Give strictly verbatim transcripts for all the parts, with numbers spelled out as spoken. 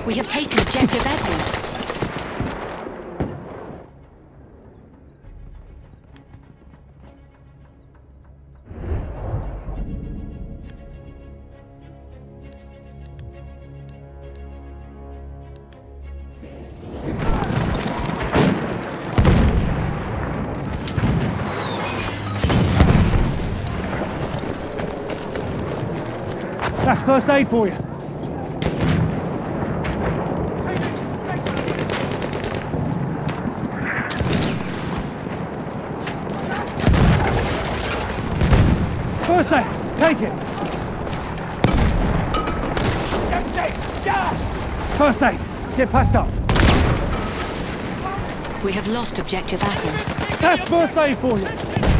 We have taken objective Edward. That's first aid for you. First aid, take it. First aid, yes! First aid, get passed up. We have lost objective apples. That's first aid for you.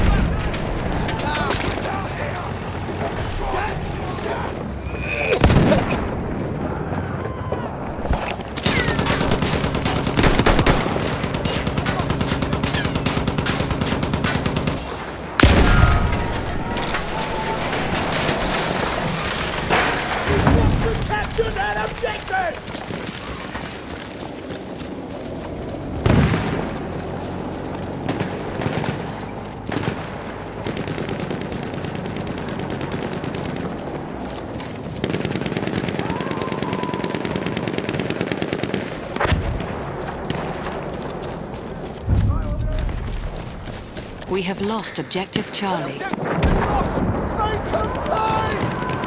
Capture that objective! We have lost objective Charlie. Make them pay!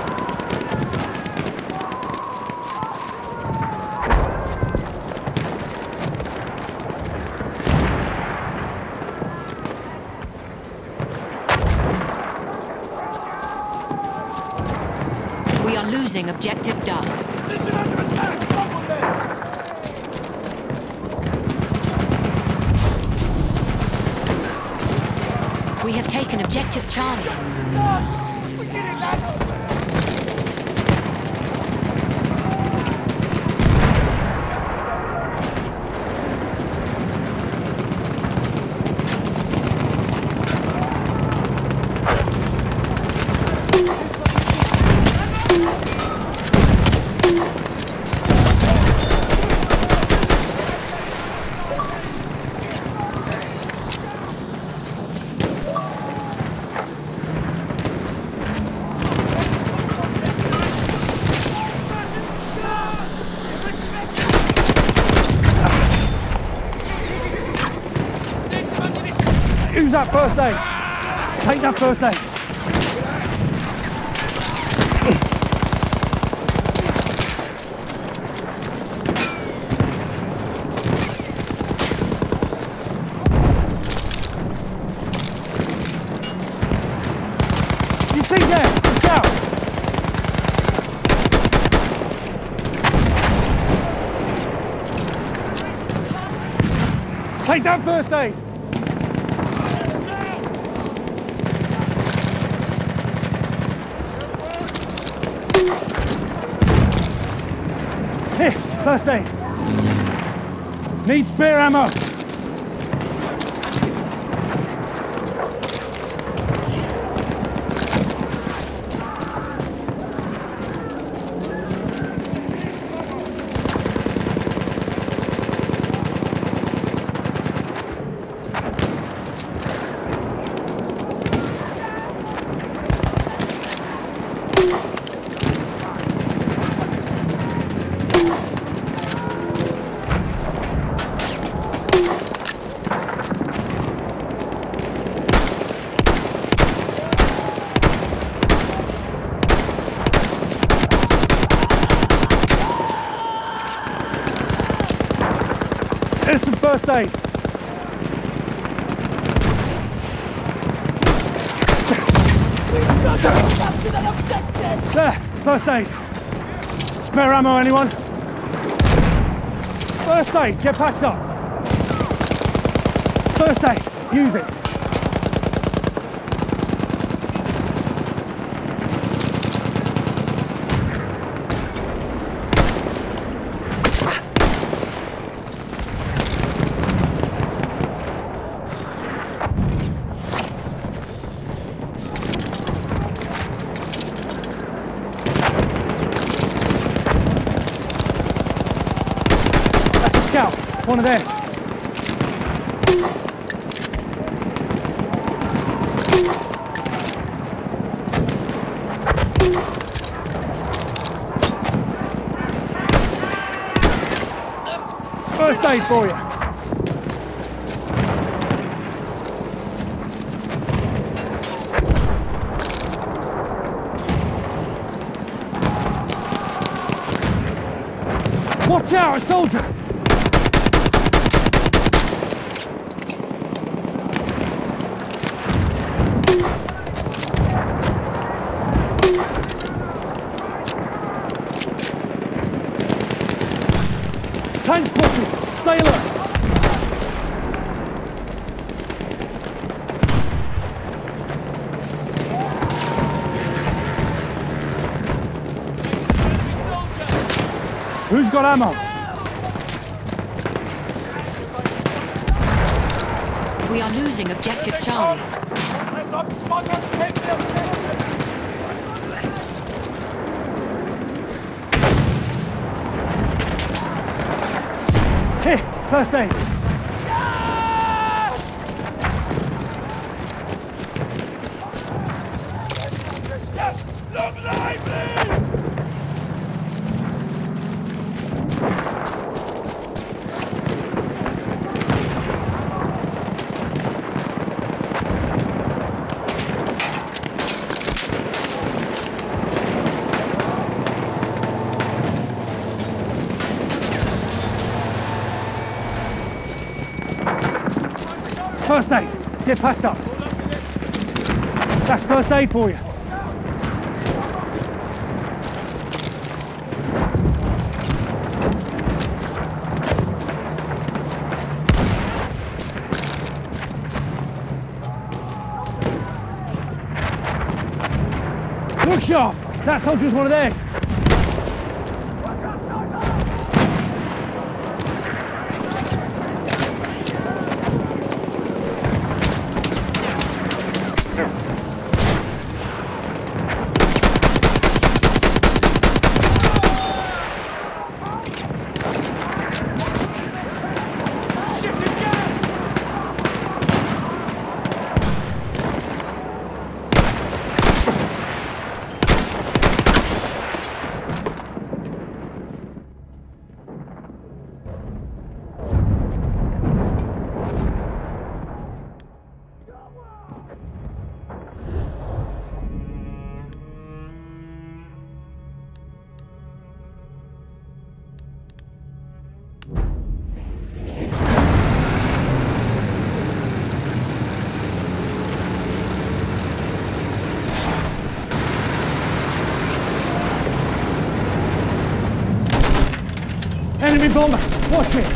We are losing objective Duff. Position under attack! Someone there! We have taken objective Charlie. We did it, lads! Use that first aid. Take that first aid. You see there, the scout. Take that first aid. Here, first aid. Need spare ammo. Here's some first aid. There, first aid. Spare ammo, anyone? First aid, get patched up. First aid, use it. Scout, one of theirs. First aid for you. Watch out, a soldier! Tank spotted! Stay alert! Who's got ammo? We are losing objective Charlie. Here, first aid. Look lively! First aid. Get passed up. That's first aid for you. Look sharp. That soldier's one of theirs. Enemy bomber! Watch it!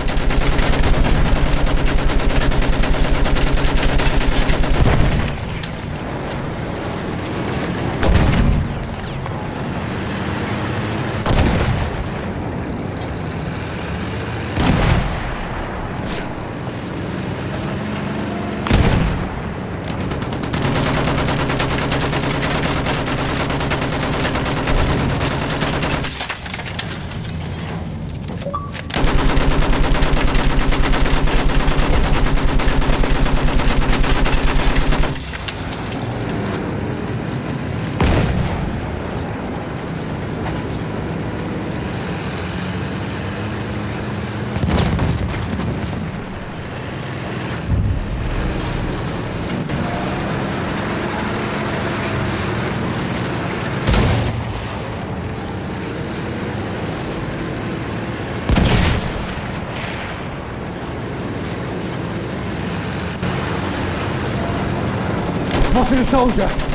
Spotted a soldier.